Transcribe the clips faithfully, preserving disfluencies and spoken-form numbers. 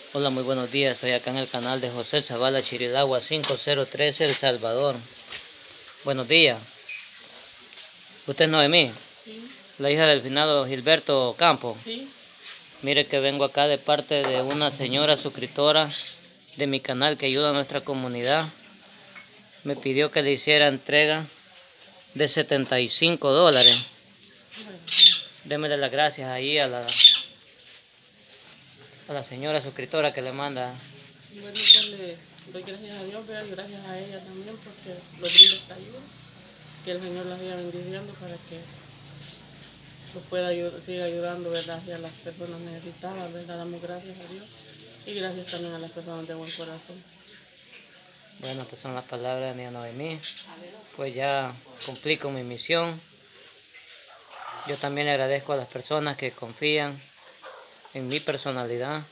Hola, muy buenos días. Estoy acá en el canal de José Zavala Chirilagua cinco cero tres El Salvador. Buenos días. ¿Usted es Noemí? Sí. La hija del finado Gilberto Campo. Sí. Mire que vengo acá de parte de una señora suscriptora de mi canal que ayuda a nuestra comunidad. Me pidió que le hiciera entrega de setenta y cinco dólares. Bueno, Démele las gracias ahí a la, a la señora suscriptora que le manda. bueno, pues le doy gracias a Dios, pero gracias a ella también, porque los brinda esta ayuda. Que el Señor la siga bendiciendo para que los pueda ayudar, siga ayudando, ¿verdad? Y a las personas necesitadas, ¿verdad? Damos gracias a Dios y gracias también a las personas de buen corazón. Bueno, estas son las palabras de Noemí. Pues ya cumplí con mi misión. Yo también le agradezco a las personas que confían en mi personalidad.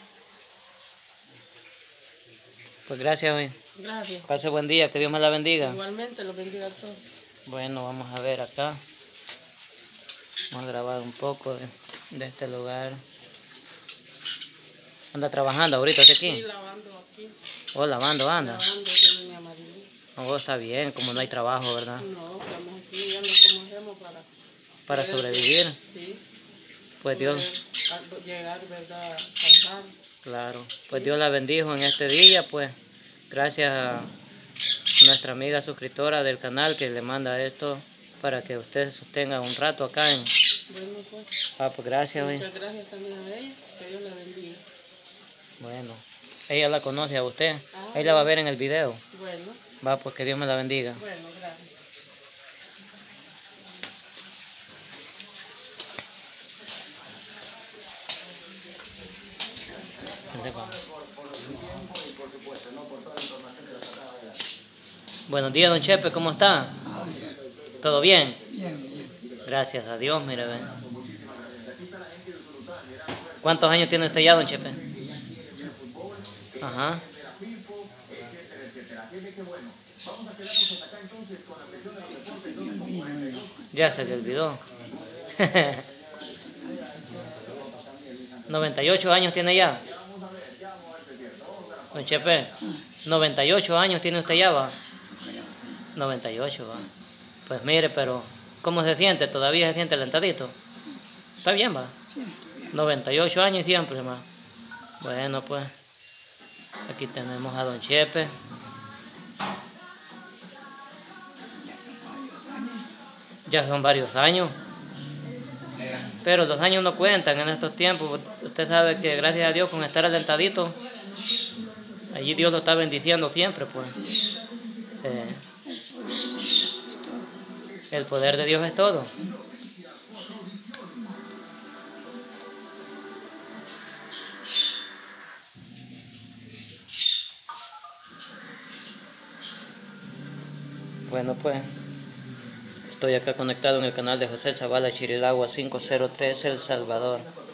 Pues gracias hoy. Gracias. Pase buen día, que Dios me la bendiga. Igualmente, los bendiga a todos. Bueno, vamos a ver acá. Vamos a grabar un poco de, de este lugar. ¿Anda trabajando ahorita usted aquí? Sí, lavando aquí. Oh, lavando, anda. Lavando, tiene mi amarillito. Oh, está bien, como no hay trabajo, ¿verdad? No, estamos aquí viendo cómo hacemos para... Para sobrevivir. Sí. Pues Dios... Poder llegar, ¿verdad? Cantar. Claro. Pues Dios la bendijo en este día, pues. Gracias a nuestra amiga suscriptora del canal que le manda esto para que usted sostenga un rato acá en... Bueno, pues. Ah, pues gracias. Muchas hoy. gracias también a ella. Que Dios la bendiga. Bueno. Ella la conoce a usted. Ah, Ahí la va a ver en el video. Bueno. Va, pues que Dios me la bendiga. Bueno, gracias. Buenos días, don Chepe, ¿cómo está? Ah, bien. ¿Todo bien? Bien, bien. Gracias a Dios, mire, ven. ¿Cuántos años tiene usted ya, don Chepe? Ajá. Ya se le olvidó. noventa y ocho años tiene ya. Don Chepe, noventa y ocho años tiene usted ya, va. noventa y ocho, va. Pues mire, pero ¿cómo se siente? ¿Todavía se siente alentadito? Está bien, va. noventa y ocho años siempre, más. Bueno, pues aquí tenemos a don Chepe. Ya son varios años. Pero los años no cuentan en estos tiempos. Usted sabe que gracias a Dios con estar alentadito, allí Dios lo está bendiciendo siempre, pues. Eh, el poder de Dios es todo. Bueno, pues estoy acá conectado en el canal de José Zavala Chirilagua cinco cero tres El Salvador.